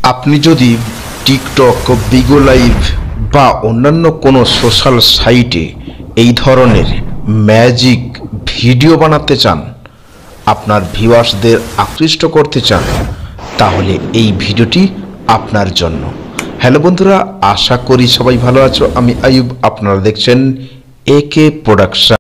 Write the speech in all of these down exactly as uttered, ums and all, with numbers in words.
আপনি যদি TikTok, বিগো live বা অন্যান্য কোনো সোশ্যাল সাইটে এই ধরনের ম্যাজিক ভিডিও বানাতে চান, আপনার ভিউয়ার্সদের আকৃষ্ট করতে চান, তাহলে এই ভিডিওটি আপনার জন্য। হ্যালো বন্ধুরা, আশা করি সবাই ভালো আছো। আমি আয়ুব, আপনারা দেখছেন একে প্রোডাকশন।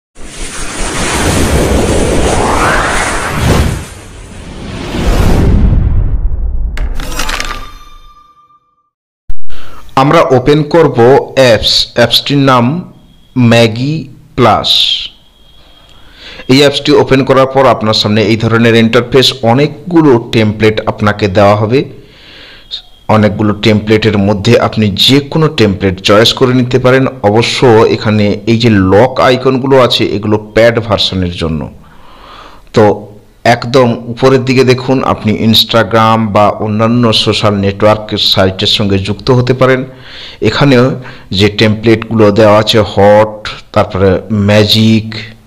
আমরা ওপেন করব অ্যাপস। অ্যাপসটির নাম ম্যাগি প্লাস। এই অ্যাপসটি ওপেন করার পর আপনার সামনে এই ধরনের ইন্টারফেস, অনেকগুলো টেমপ্লেট আপনাকে দেওয়া হবে। অনেকগুলো টেমপ্লেটের মধ্যে আপনি যে কোনো টেমপ্লেট চয়েস করে নিতে পারেন। অবশ্য এখানে এই যে লক আইকনগুলো আছে, এগুলো প্যাড ভার্সনের জন্য। তো একদম উপরের দিকে দেখুন, আপনি ইনস্টাগ্রাম বা অন্যান্য সোশ্যাল নেটওয়ার্ক সাইটের সঙ্গে যুক্ত হতে পারেন। এখানেও যে টেমপ্লেটগুলো দেওয়া আছে, হট, তারপরে ম্যাজিক,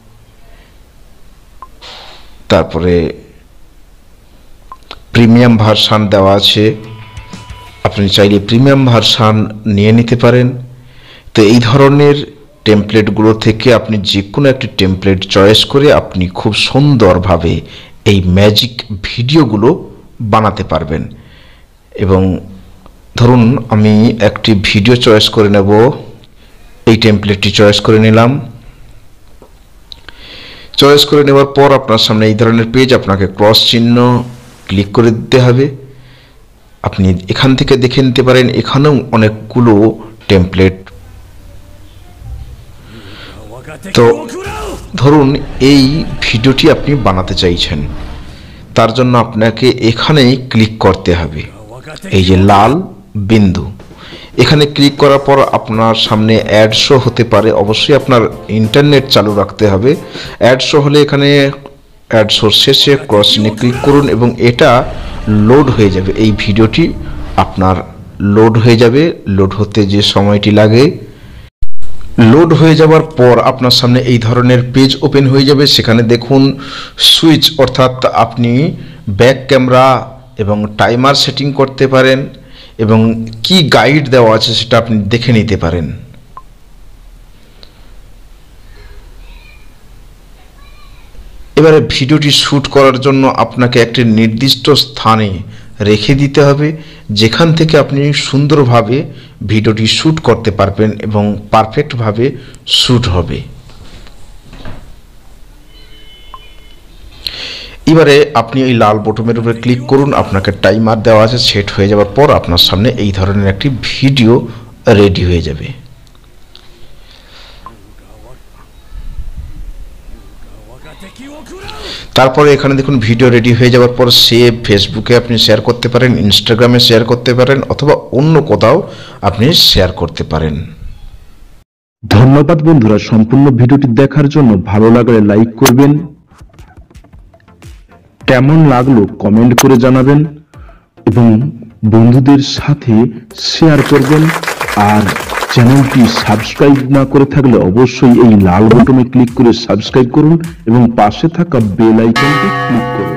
তারপরে প্রিমিয়াম ভার্সান দেওয়া আছে। আপনি চাইলে প্রিমিয়াম ভার্সান নিয়ে নিতে পারেন। তো এই ধরনের টেমপ্লেটগুলো থেকে আপনি যে কোনো একটি টেমপ্লেট চয়েস করে আপনি খুব সুন্দরভাবে এই ম্যাজিক ভিডিওগুলো বানাতে পারবেন। এবং ধরুন আমি একটি ভিডিও চয়েস করে নেব, এই টেমপ্লেটটি চয়েস করে নিলাম। চয়েস করে নেওয়ার পর আপনার সামনে এই ধরনের পেজ, আপনাকে ক্রস চিহ্ন ক্লিক করে দিতে হবে। আপনি এখান থেকে দেখে নিতে পারেন, এখানেও অনেকগুলো টেমপ্লেট। তো ধরুন এই ভিডিওটি আপনি বানাতে চাইছেন, তার জন্য আপনাকে এখানেই ক্লিক করতে হবে, এই যে লাল বিন্দু। এখানে ক্লিক করার পর আপনার সামনে অ্যাড শো হতে পারে। অবশ্যই আপনার ইন্টারনেট চালু রাখতে হবে। অ্যাড শো হলে এখানে অ্যাড শো শেষে ক্রস চিহ্নে ক্লিক করুন এবং এটা লোড হয়ে যাবে। এই ভিডিওটি আপনার লোড হয়ে যাবে। লোড হতে যে সময়টি লাগে, লোড হয়ে যাওয়ার পর আপনার সামনে এই ধরনের পেজ ওপেন হয়ে যাবে। সেখানে দেখুন সুইচ, অর্থাৎ আপনি ব্যাক ক্যামেরা এবং টাইমার সেটিং করতে পারেন এবং কি গাইড দেওয়া আছে সেটা আপনি দেখে নিতে পারেন। এবারে ভিডিওটি শ্যুট করার জন্য আপনাকে একটি নির্দিষ্ট স্থানে রেখে দিতে হবে, যেখান থেকে আপনি সুন্দরভাবে ভিডিওটি শ্যুট করতে পারবেন এবং পারফেক্টভাবে শ্যুট হবে। এবারে আপনি এই লাল বটনের উপরে ক্লিক করুন। আপনাকে টাইমার দেওয়া আছে, সেট হয়ে যাওয়ার পর আপনার সামনে এই ধরনের একটি ভিডিও রেডি হয়ে যাবে। তারপরে এখানে দেখুন ভিডিও রেডি হয়ে যাওয়ার পর সেভ, ফেসবুকে আপনি শেয়ার করতে পারেন, ইনস্টাগ্রামে শেয়ার করতে পারেন, অথবা অন্য কোথাও আপনি শেয়ার করতে পারেন। ধন্যবাদ বন্ধুরা সম্পূর্ণ ভিডিওটি দেখার জন্য। ভালো লাগলে লাইক করবেন, কেমন লাগলো কমেন্ট করে জানাবেন এবং বন্ধুদের সাথে শেয়ার করবেন। আর চ্যানেলটি সাবস্ক্রাইব না করে থাকলে অবশ্যই এই লাল বাটনে ক্লিক করে সাবস্ক্রাইব করুন এবং পাশে থাকা বেল আইকনটি ক্লিক করুন।